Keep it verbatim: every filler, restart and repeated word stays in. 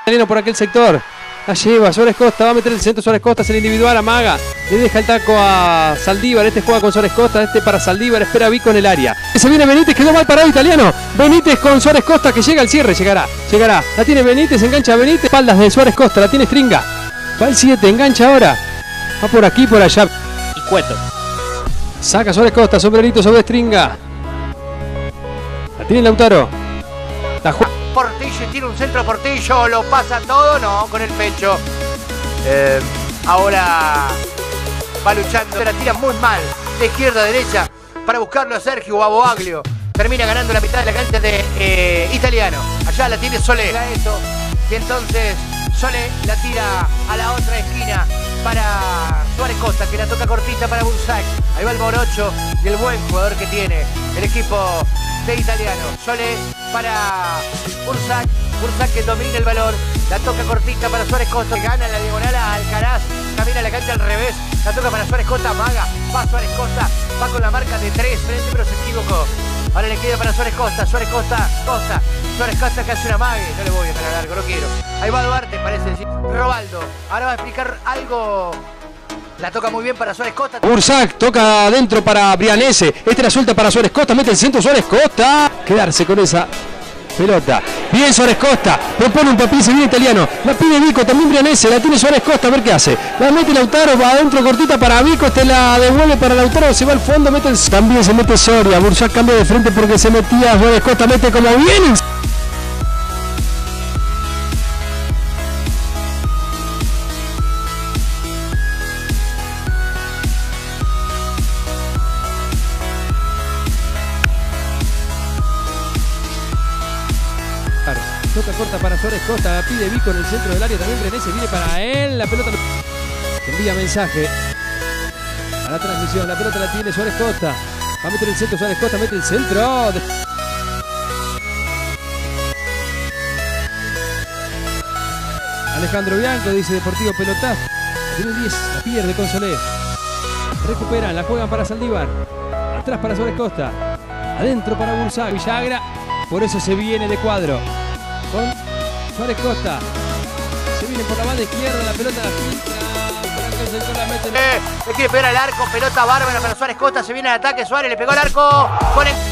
italiano por aquel sector. La lleva Suárez Costa, va a meter el centro Suárez Costa, es el individual, amaga, le deja el taco a Saldívar, este juega con Suárez Costa, este para Saldívar, espera a Vico en el área. Se viene Benítez, quedó mal parado italiano. Benítez con Suárez Costa que llega al cierre, llegará, llegará. La tiene Benítez, engancha a Benítez, espaldas de Suárez Costa, la tiene Stringa. Va el siete, engancha ahora. Va por aquí, por allá. Y Cueto. Saca Suárez Costa, sombrerito sobre Stringa. La tiene Lautaro. La juega. Portillo, tira un centro a Portillo, lo pasa todo, no, con el pecho. Eh, ahora va luchando, la tira muy mal, de izquierda a derecha, para buscarlo a Sergio Baboaglio. Termina ganando la mitad de la cancha de eh, Italiano. Allá la tiene Solé. Eso, y entonces Solé la tira a la otra esquina para Suárez Costa, que la toca cortita para Bursac. Ahí va el morocho y el buen jugador que tiene el equipo de Italiano. Solé para Bursac, Bursac que domina el balón, la toca cortita para Suárez Costa, que gana la diagonal a Alcaraz, camina la cancha al revés, la toca para Suárez Costa, maga, va Suárez Costa, va con la marca de tres frente, pero se equivocó. Ahora le queda para Suárez Costa, Suárez Costa, Costa, Suárez Costa que hace una mague, no le voy a ganar largo, no quiero. Ahí va Duarte, parece decir, Robaldo, ahora va a explicar algo. La toca muy bien para Suárez Costa. Bursac toca adentro para Brianese. Este la suelta para Suárez Costa. Mete el centro Suárez Costa. Quedarse con esa pelota. Bien Suárez Costa. Propone un papel, se viene Italiano. La pide Vico, también Brianese. La tiene Suárez Costa. A ver qué hace. La mete Lautaro. Va adentro cortita para Vico. Este la devuelve para Lautaro. Se va al fondo. Mete el... También se mete Soria. Bursac cambia de frente porque se metía. Suárez Costa mete como bien. Toca corta para Suárez Costa, la pide Vico en el centro del área, también Brenese viene para él, la pelota envía mensaje a la transmisión, la pelota la tiene Suárez Costa, va a meter el centro Suárez Costa, mete el centro. Alejandro Bianco dice Deportivo pelotazo, la tiene el diez, la pierde con Solé, recuperan, la juegan para Saldívar, atrás para Suárez Costa, adentro para Bursac, Villagra, por eso se viene de cuadro. Con Suárez Costa. Se viene por la banda izquierda, la pelota la filtra. Por aquel sector la mete. Eh, le quiere pegar al arco, pelota bárbara para Suárez Costa. Se viene al ataque, Suárez le pegó al arco. Con el...